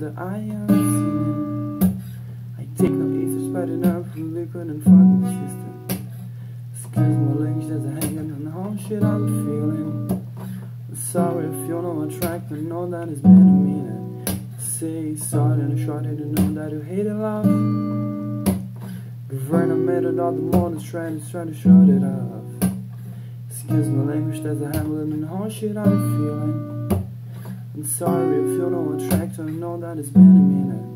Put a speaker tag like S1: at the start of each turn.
S1: that I am seeing. I take no easy, spreading up from liquid and fucking system. Excuse my language, there's a hanging on the whole shit I'm feeling. I'm sorry if you know I track, I know that it's been a minute. Say sorry and I shorted to know that you hate it love. Before I made it all the mornings trying to shut it off. Excuse my language, there's a handling and the whole shit I'm feeling. I'm sorry if you don't attract, I know that it's been a minute.